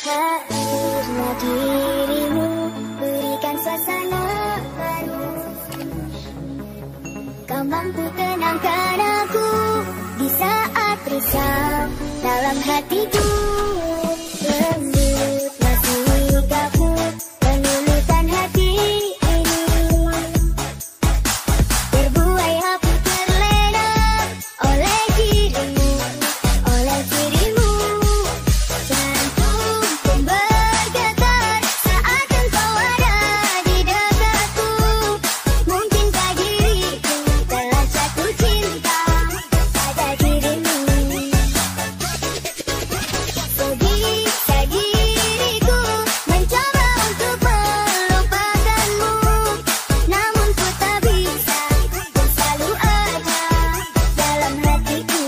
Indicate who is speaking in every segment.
Speaker 1: Hadirlah dirimu, berikan suasana baru. Kau mampu tenangkan aku di saat risau dalam hatiku. Lembut masih kabut meluluhkan hati ini. Terbuai api terlena oleh dirimu, oleh dirimu. Jantung pun bergetar saat engkau ada di dekatku. Mungkinkah diriku telah jatuh cinta pada dirimu? Sebisa diriku mencoba untuk melupakanmu, namun ku tak bisa, kau selalu ada dalam hatiku.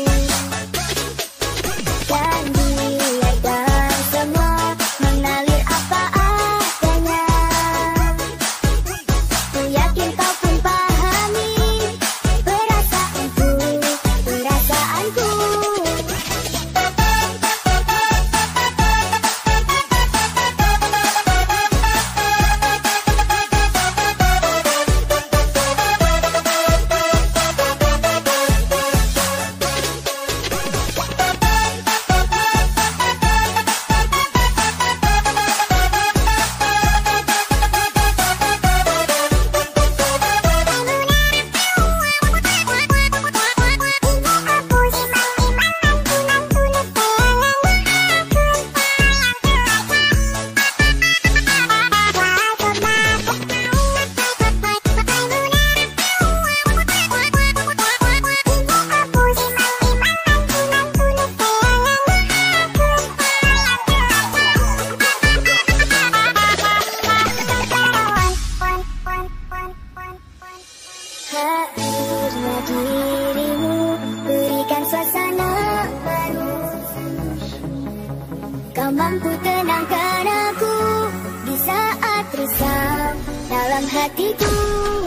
Speaker 1: Dan biarkan semua mengalir apa adanya. Ku yakin kau pun pahami perasaanku, perasaanku. Hadirlah dirimu, berikan suasana baru. Kau mampu tenangkan aku di saat risau dalam hatiku.